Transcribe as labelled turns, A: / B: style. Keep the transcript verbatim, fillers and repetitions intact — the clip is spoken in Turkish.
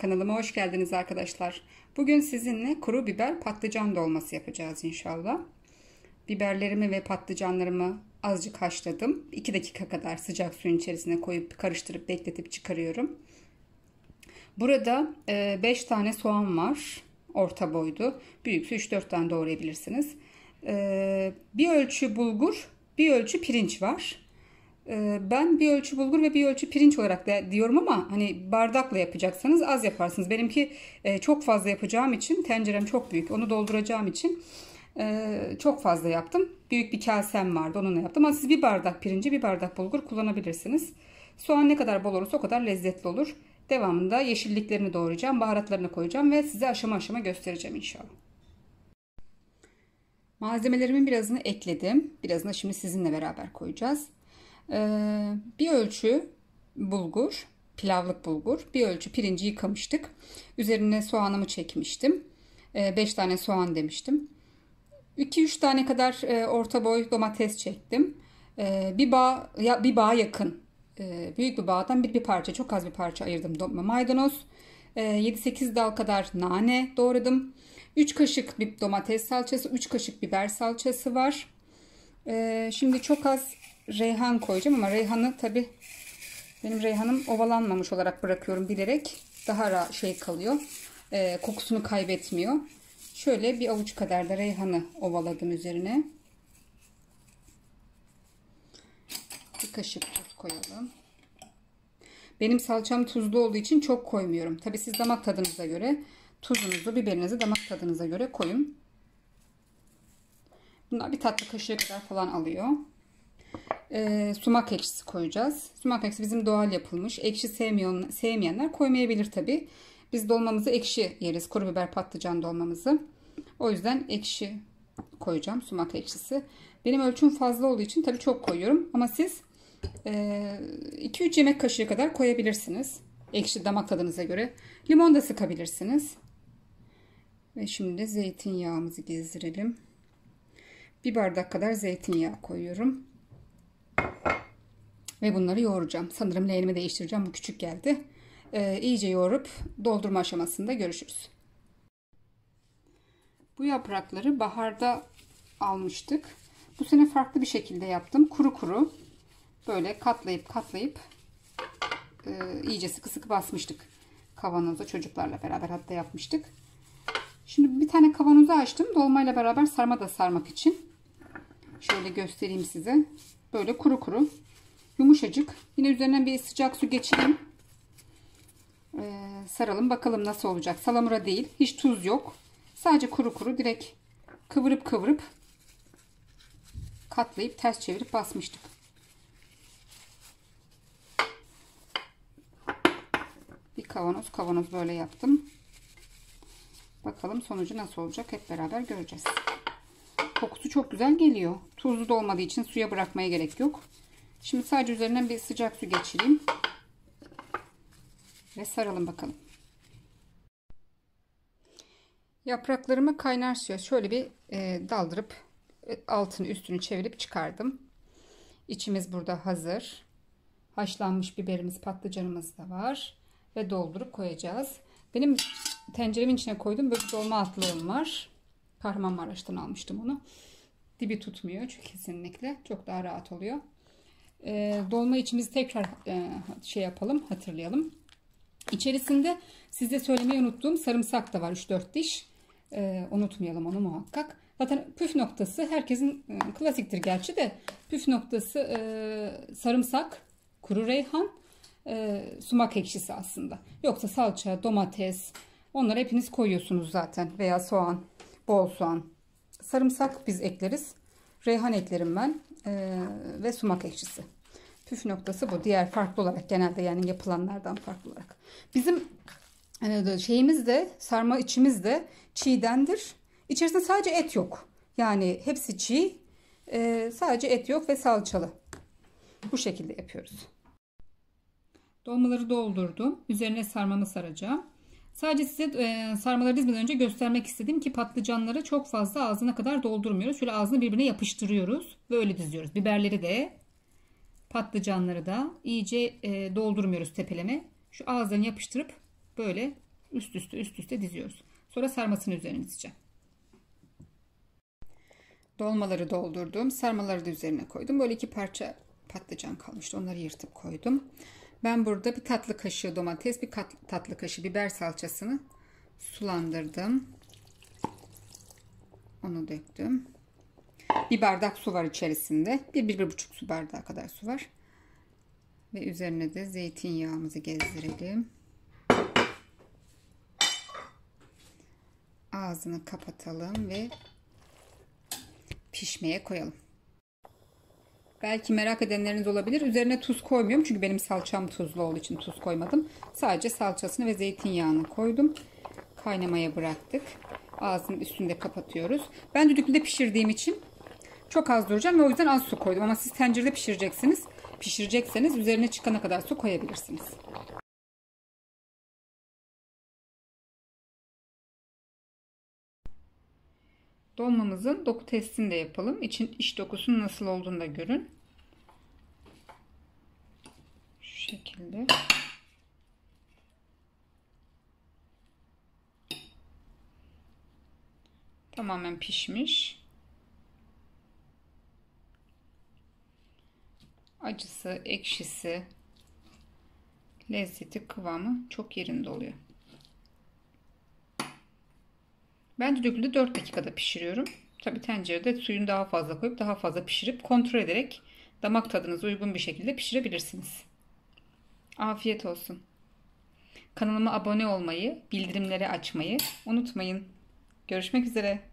A: Kanalıma hoş geldiniz arkadaşlar. Bugün sizinle kuru biber patlıcan dolması yapacağız inşallah. Biberlerimi ve patlıcanlarımı azıcık haşladım. iki dakika kadar sıcak suyun içerisine koyup karıştırıp bekletip çıkarıyorum. Burada beş tane soğan var. Orta boydu. Büyükse üç dört tane doğrayabilirsiniz. Bir ölçü bulgur, bir ölçü pirinç var. Ben bir ölçü bulgur ve bir ölçü pirinç olarak da diyorum ama hani bardakla yapacaksanız az yaparsınız. Benimki çok fazla yapacağım için, tencerem çok büyük, onu dolduracağım için çok fazla yaptım. Büyük bir kasem vardı, onunla yaptım. Ama siz bir bardak pirinci, bir bardak bulgur kullanabilirsiniz. Soğan ne kadar bol olursa o kadar lezzetli olur. Devamında yeşilliklerini doğrayacağım, baharatlarını koyacağım ve size aşama aşama göstereceğim inşallah. Malzemelerimin birazını ekledim. Birazını şimdi sizinle beraber koyacağız. Ee, bir ölçü bulgur, pilavlık bulgur, bir ölçü pirinci yıkamıştık. Üzerine soğanımı çekmiştim. Ee, beş tane soğan demiştim. iki üç tane kadar e, orta boy domates çektim. Ee, bir bağ, ya, bir bağ yakın. Ee, büyük bir bağdan bir, bir parça, çok az bir parça ayırdım. Maydanoz, e, yedi sekiz dal kadar nane doğradım. üç kaşık bir domates salçası, üç kaşık biber salçası var. Ee, şimdi çok az reyhan koyacağım ama reyhanı tabi benim reyhanım ovalanmamış olarak bırakıyorum bilerek, daha şey kalıyor, e, kokusunu kaybetmiyor. Şöyle bir avuç kadar da reyhanı ovaladım üzerine. Bir kaşık tuz koyalım. Benim salçam tuzlu olduğu için çok koymuyorum. Tabi siz damak tadınıza göre tuzunuzu, biberinizi damak tadınıza göre koyun. Bunlar bir tatlı kaşığı kadar falan alıyor. E, sumak ekşisi koyacağız. Sumak ekşisi bizim doğal yapılmış. Ekşi sevmeyen, sevmeyenler koymayabilir tabi. Biz dolmamızı ekşi yeriz. Kuru biber patlıcan dolmamızı. O yüzden ekşi koyacağım. Sumak ekşisi. Benim ölçüm fazla olduğu için tabi çok koyuyorum. Ama siz iki üç yemek kaşığı kadar koyabilirsiniz. Ekşi damak tadınıza göre. Limon da sıkabilirsiniz. Ve şimdi zeytinyağımızı gezdirelim. Bir bardak kadar zeytinyağı koyuyorum. Ve bunları yoğuracağım. Sanırım leğenimi değiştireceğim. Bu küçük geldi. Ee, iyice yoğurup doldurma aşamasında görüşürüz. Bu yaprakları baharda almıştık. Bu sene farklı bir şekilde yaptım. Kuru kuru. Böyle katlayıp katlayıp e, iyice sıkı sıkı basmıştık. Kavanoza çocuklarla beraber hatta yapmıştık. Şimdi bir tane kavanozu açtım. Dolmayla beraber sarma da sarmak için. Şöyle göstereyim size. Böyle kuru kuru. Yumuşacık. Yine üzerinden bir sıcak su geçireyim. Ee, saralım. Bakalım nasıl olacak. Salamura değil. Hiç tuz yok. Sadece kuru kuru. Direkt kıvırıp kıvırıp katlayıp ters çevirip basmıştık. Bir kavanoz kavanoz böyle yaptım. Bakalım sonucu nasıl olacak. Hep beraber göreceğiz. Kokusu çok güzel geliyor. Tuzlu da olmadığı için suya bırakmaya gerek yok. Şimdi sadece üzerinden bir sıcak su geçireyim. Ve saralım bakalım. Yapraklarımı kaynar suya şöyle bir e, daldırıp altını üstünü çevirip çıkardım. İçimiz burada hazır. Haşlanmış biberimiz, patlıcanımız da var. Ve doldurup koyacağız. Benim tenceremin içine koydum. Böyle dolma atlığım var. Kahramanmaraş'tan almıştım onu. Dibi tutmuyor çünkü kesinlikle. Çok daha rahat oluyor. E, dolma içimizi tekrar e, şey yapalım, hatırlayalım. İçerisinde size söylemeyi unuttuğum sarımsak da var, üç dört diş. E, unutmayalım onu muhakkak. Zaten püf noktası herkesin e, klasiktir gerçi de püf noktası e, sarımsak, kuru reyhan, e, sumak ekşisi aslında. Yoksa salça, domates, onları hepiniz koyuyorsunuz zaten, veya soğan, bol soğan. Sarımsak biz ekleriz. Reyhan eklerim ben e, ve sumak ekşisi. Püf noktası bu. Diğer farklı olarak genelde, yani yapılanlardan farklı olarak. Bizim e, şeyimiz de, sarma içimiz de çiğdendir. İçerisinde sadece et yok. Yani hepsi çiğ. E, sadece et yok ve salçalı. Bu şekilde yapıyoruz. Dolmaları doldurdum. Üzerine sarmamı saracağım. Sadece size e, sarmaları dizmeden önce göstermek istedim ki patlıcanları çok fazla ağzına kadar doldurmuyoruz. Şöyle ağzını birbirine yapıştırıyoruz ve öyle diziyoruz. Biberleri de, patlıcanları da iyice e, doldurmuyoruz tepeleme. Şu ağızlarını yapıştırıp böyle Üst üste üst üste diziyoruz. Sonra sarmasını üzerine dizeceğim. Dolmaları doldurdum. Sarmaları da üzerine koydum. Böyle iki parça patlıcan kalmıştı. Onları yırtıp koydum. Ben burada bir tatlı kaşığı domates, bir tatlı kaşığı biber salçasını sulandırdım. Onu döktüm. Bir bardak su var içerisinde. Bir, bir, bir buçuk su bardağı kadar su var. Ve üzerine de zeytinyağımızı gezdirelim. Ağzını kapatalım ve pişmeye koyalım. Belki merak edenleriniz olabilir. Üzerine tuz koymuyorum. Çünkü benim salçam tuzlu olduğu için tuz koymadım. Sadece salçasını ve zeytinyağını koydum. Kaynamaya bıraktık. Ağzının üstünde kapatıyoruz. Ben düdüklüde pişirdiğim için çok az duracağım ve o yüzden az su koydum. Ama siz tencerede pişireceksiniz. Pişirecekseniz üzerine çıkana kadar su koyabilirsiniz. Dolmamızın doku testini de yapalım. İçin iç dokusunun nasıl olduğunu da görün. Şu şekilde. Tamamen pişmiş. Acısı, ekşisi, lezzeti, kıvamı çok yerinde oluyor. Ben düdüklüde dört dakikada pişiriyorum. Tabi tencerede suyunu daha fazla koyup daha fazla pişirip kontrol ederek damak tadınıza uygun bir şekilde pişirebilirsiniz. Afiyet olsun. Kanalıma abone olmayı, bildirimleri açmayı unutmayın. Görüşmek üzere.